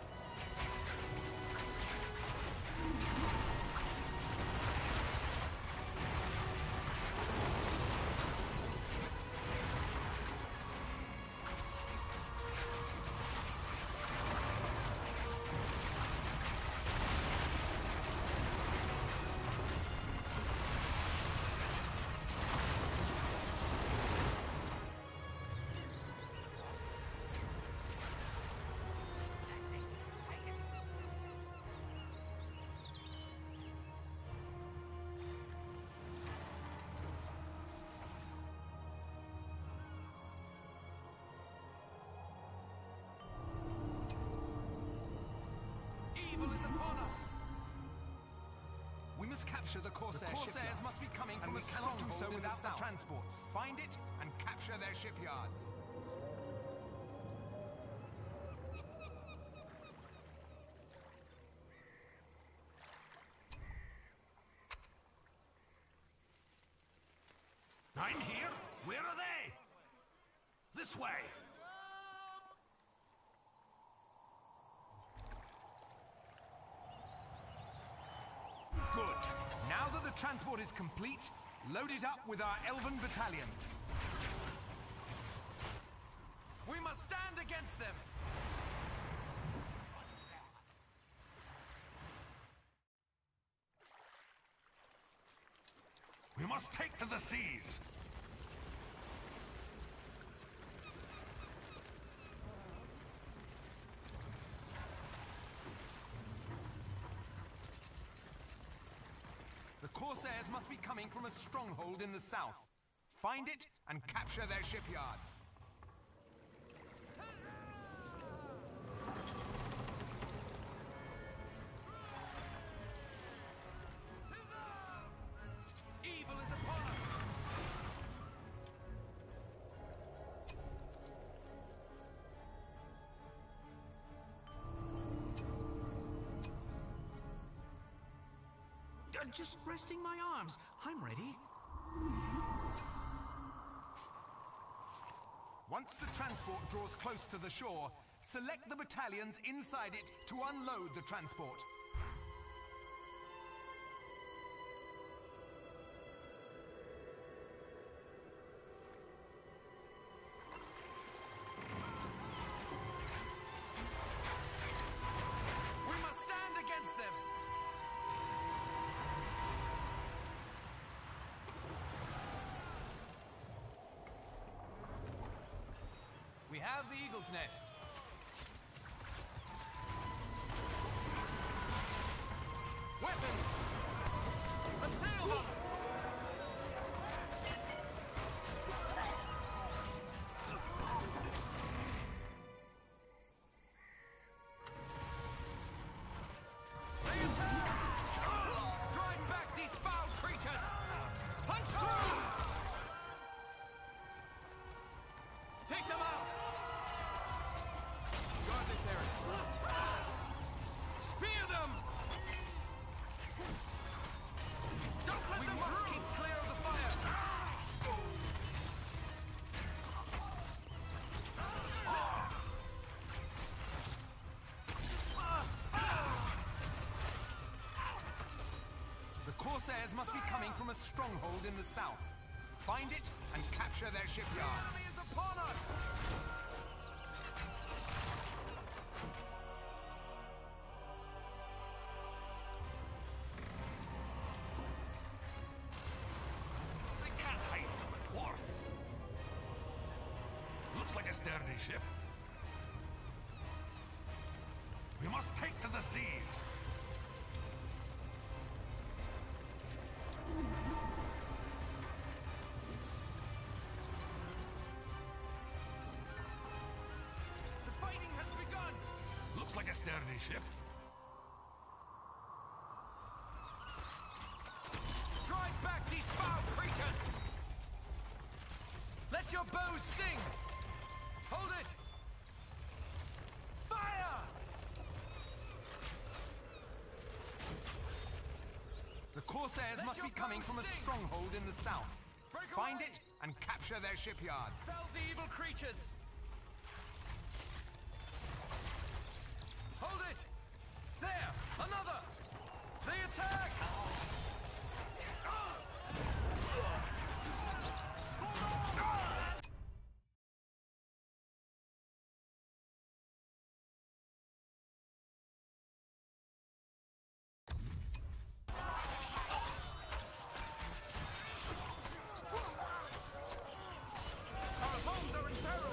Evil is upon us! We must capture the Corsair shipyards. The Corsairs must be coming from a stronghold, and we cannot do so without the transports. Find it and capture their shipyards. I'm here? Where are they? This way! Good. Now that the transport is complete, load it up with our elven battalions. We must stand against them! We must take to the seas! The Corsairs must be coming from a stronghold in the south. Find it and capture their shipyards. Evil is upon us! Just resting my arms. I'm ready. Once the transport draws close to the shore, select the battalions inside it to unload the transport. We must stand against them! We have the Eagle's Nest. Weapons! Assail them! They attack! Drive back these foul creatures! Punch through! Take them out! Guard this area. Spear them! Corsairs must be coming from a stronghold in the south. Find it and capture their shipyards. The enemy is upon us! They can't hide from a dwarf. Looks like a sturdy ship. We must take to the seas. The fighting has begun! Looks like a sturdy ship. Drive back these foul creatures! Let your bows sing! Hold it! Fire! The Corsairs must be coming from a stronghold in the south. Find it and capture their shipyards. Sell the evil creatures! Hold it! There! Another! They attack! Our homes are in peril!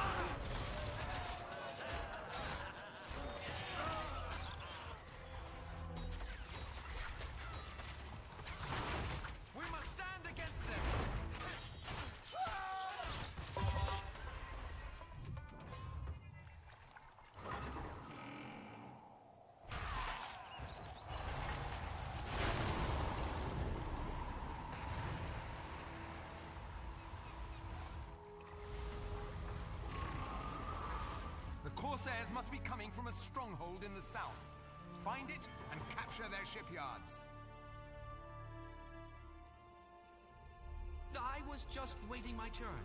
We must stand against them! The Corsairs must be coming from a stronghold in the south. Find it and capture their shipyards. I was just waiting my turn.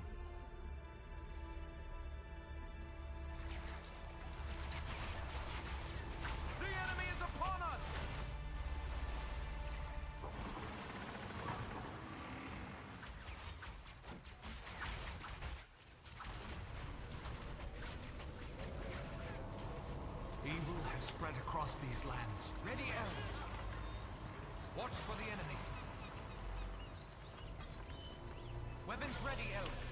The enemy is upon us! Evil has spread across these lands. Ready, elves! Watch for the enemy. Weapons ready, elves.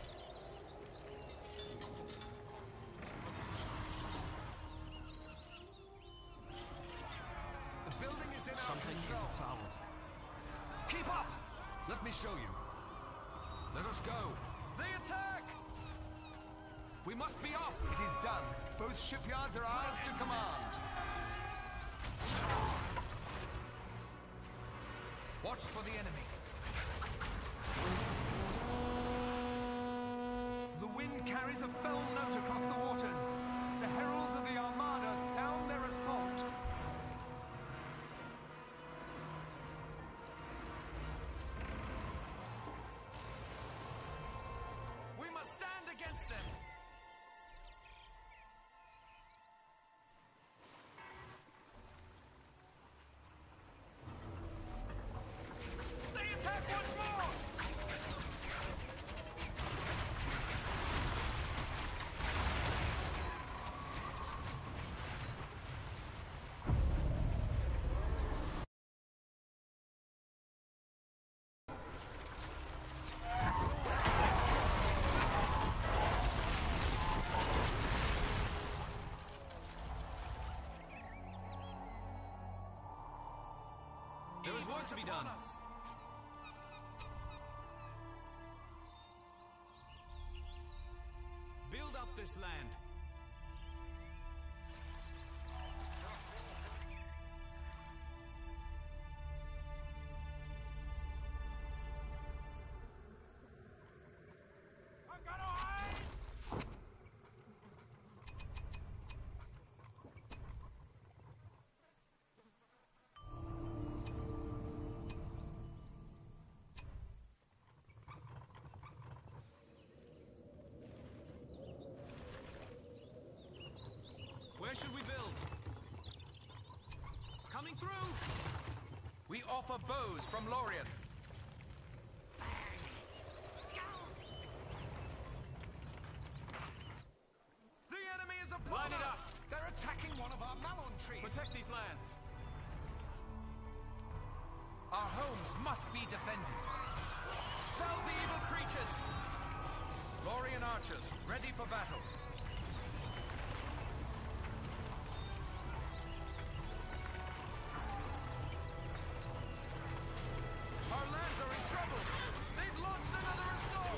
The building is in our Something is control. afoul. Keep up! Let me show you. Let us go. They attack! We must be off. It is done. Both shipyards are ours to command. Watch for the enemy. The wind carries a fell note across the waters. The heralds of the Armada sound their assault. We must stand against them. They attack once more! There is work to be done. Build up this land. offer bows from Lorien. The enemy is upon Line it us! up! They're attacking one of our malon trees! Protect these lands! Our homes must be defended. Fell the evil creatures! Lorien archers, ready for battle. Our lands are in trouble! They've launched another assault!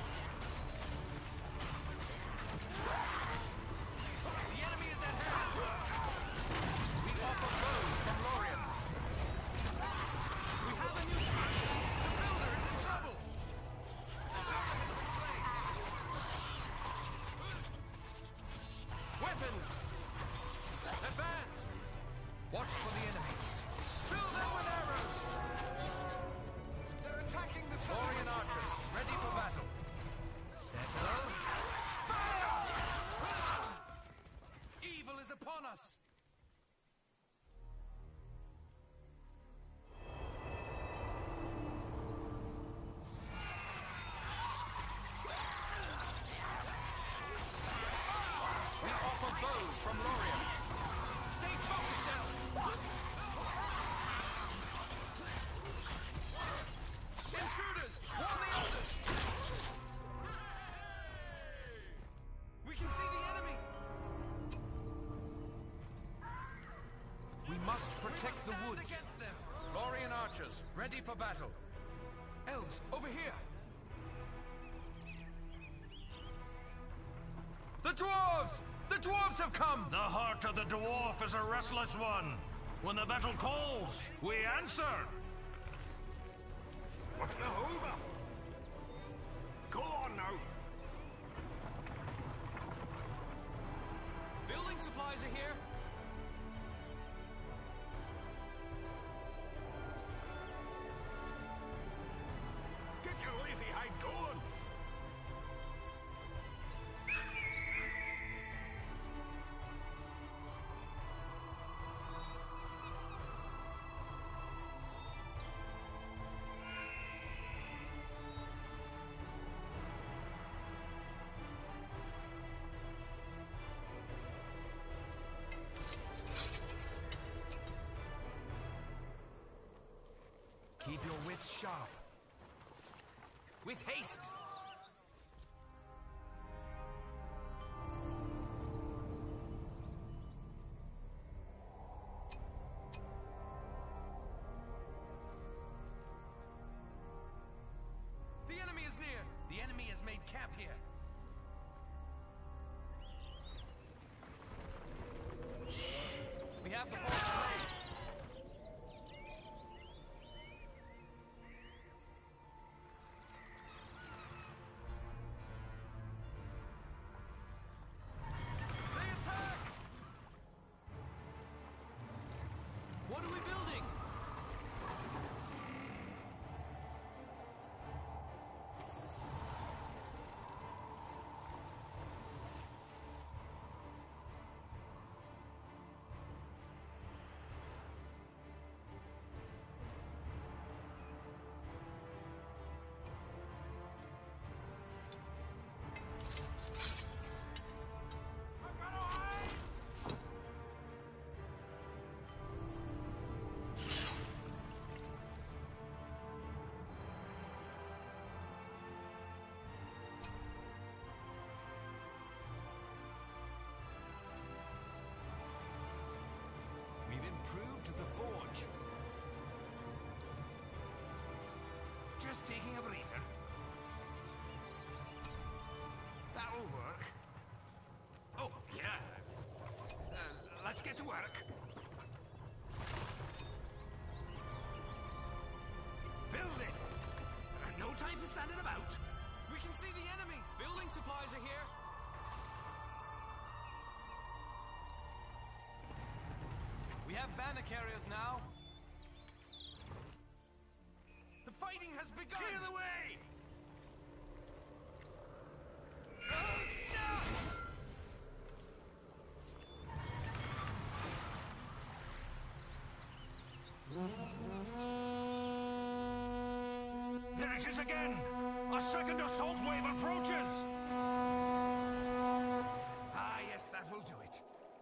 The enemy is at hand! We offer bows from Lorien. We have a new structure! The builder is in trouble! The builder has been slain! Weapons! Advance! Watch for the enemies. Fill them with arrows! They're attacking the Lorien settlements! archers, ready for battle. Settle. Fire! Evil is upon us! We offer bows from Lorien. Stay focused, elves! Intruders! Warn the others! We can see the enemy! We must protect the woods. Against them. Lorien archers, ready for battle. Elves, over here! The dwarves! The dwarves have come! The heart of the dwarf is a restless one. When the battle calls, we answer. What's the holdup? Go on now. Building supplies are here! Get your lazy hide going. Keep your wits sharp. With haste! The enemy is near! The enemy has made camp here. We have the force blades! They attack! What are we building? We've improved the forge. Just taking a breather. That'll work. Oh, yeah. Let's get to work. Build it! No time for standing about. We can see the enemy! Building supplies are here! We have banner carriers now! The fighting has begun! Clear the way! There it is again! A second assault wave approaches! Ah, yes, that will do it.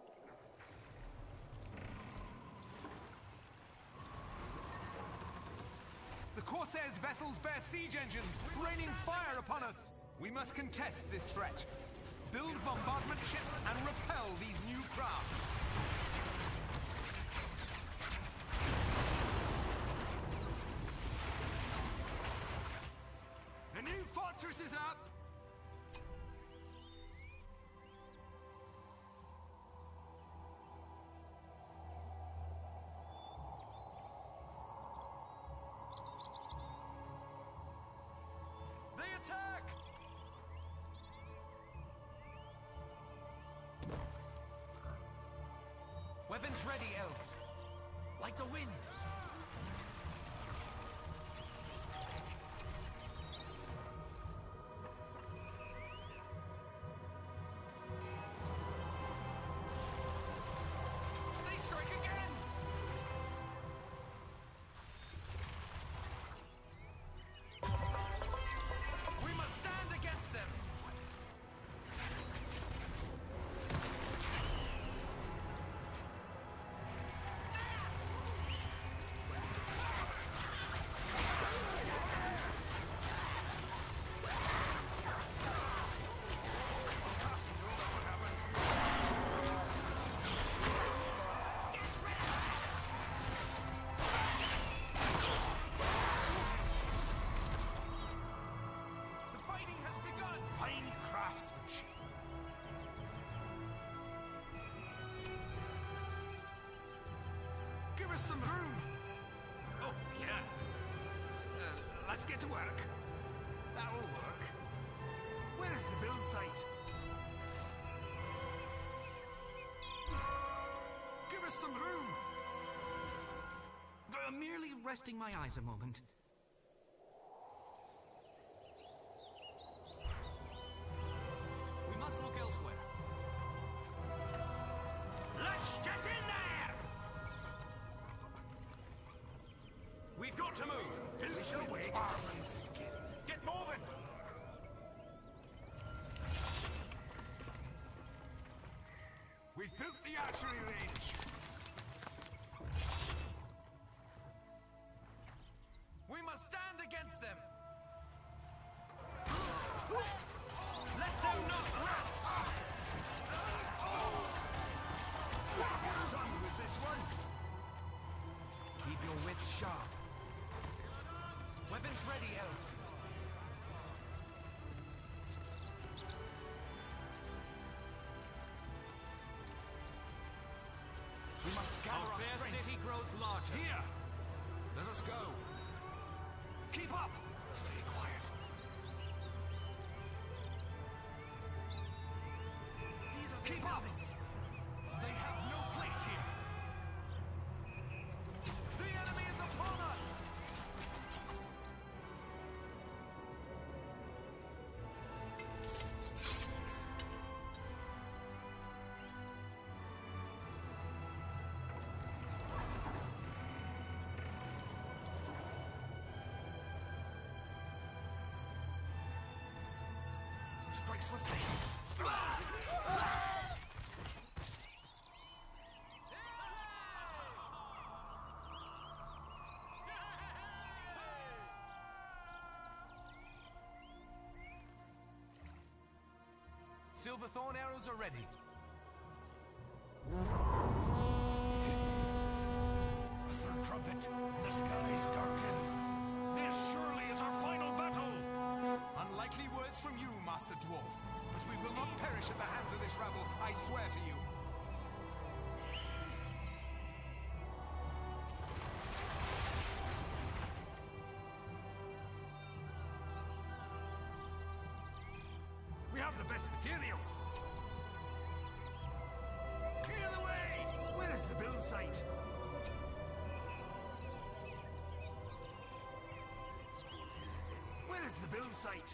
The Corsairs' vessels bear siege engines, raining fire upon us. We must contest this threat. Build bombardment ships and repel these new craft. The new fortress is up! They attack! Weapons ready, elves. Like the wind. They strike again! We must stand against them! The fighting has begun! Fine craftsmanship. Give us some room! Oh, yeah. Let's get to work. That'll work. Where is the build site? Give us some room! Merely resting my eyes a moment. We must look elsewhere. Let's get in there! We've got to move! We shall wait. Marvin's skin. Get moving! We've built the archery range! We must stand against them! Let them not rest! We're done with this one! Keep your wits sharp. Weapons ready, elves. We must gather our strength. City grows larger. Here! Let us go. Keep up! Stay quiet. These are Keep up! They have no place here. The enemy is upon us! Strikes with me. Silverthorn arrows are ready. Third trumpet, the skies darken. This surely is our final battle! Unlikely words from you, Master Dwarf. But we will not perish at the hands of this rabble, I swear to you. We have the best materials! Clear the way! Where is the build site? Where is the build site?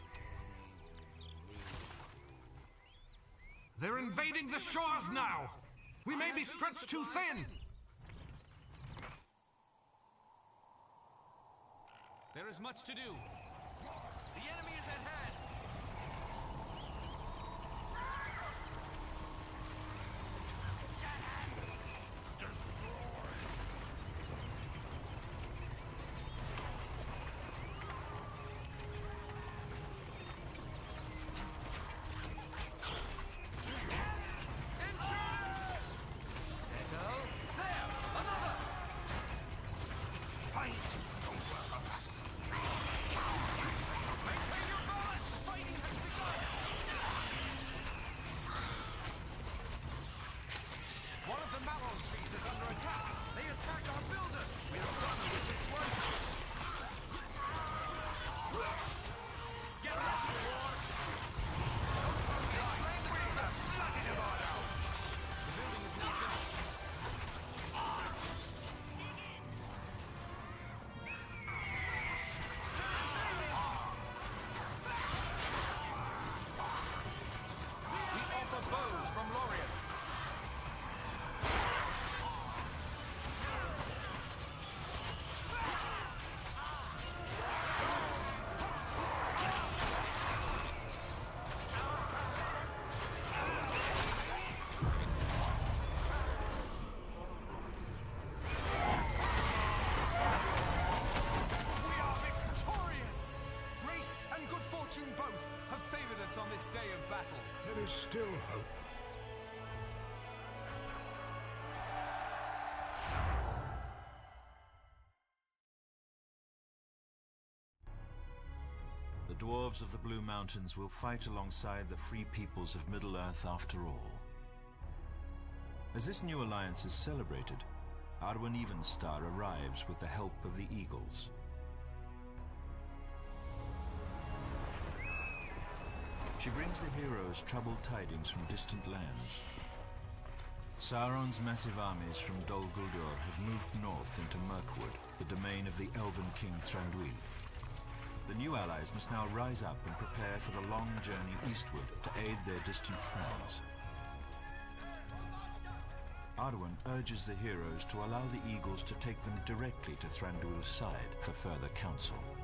They're invading the shores now! We may be stretched too thin! There is much to do. is at hand! There is still hope. The dwarves of the Blue Mountains will fight alongside the free peoples of Middle-earth after all. As this new alliance is celebrated, Arwen Evenstar arrives with the help of the Eagles. She brings the heroes troubled tidings from distant lands. Sauron's massive armies from Dol Guldur have moved north into Mirkwood, the domain of the elven king Thranduil. The new allies must now rise up and prepare for the long journey eastward to aid their distant friends. Arwen urges the heroes to allow the Eagles to take them directly to Thranduil's side for further counsel.